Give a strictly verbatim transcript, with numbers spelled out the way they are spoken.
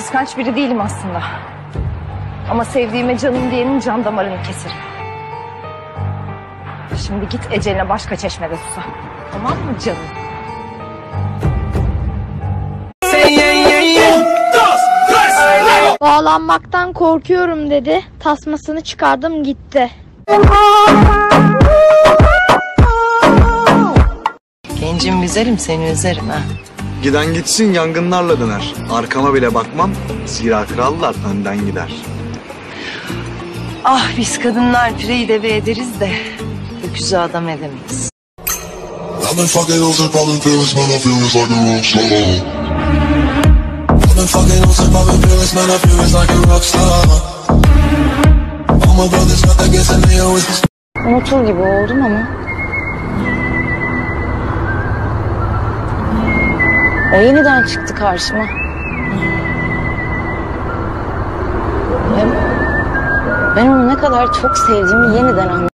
kıskanç biri değilim aslında. Ama sevdiğime canım diyenin can damarını keserim. Şimdi git eceline başka çeşmede susa. Tamam mı canım? Bağlanmaktan korkuyorum dedi. Tasmasını çıkardım gitti. Gencim güzelim, seni üzerim ha. Giden gitsin yangınlarla döner. Arkama bile bakmam, zira krallar önden gider. Ah biz kadınlar pireyi deve ederiz de öküzü adam edemeyiz. Unutur gibi oldum ama o yeniden çıktı karşıma. Hem ben onu ne kadar çok sevdiğimi yeniden anladım.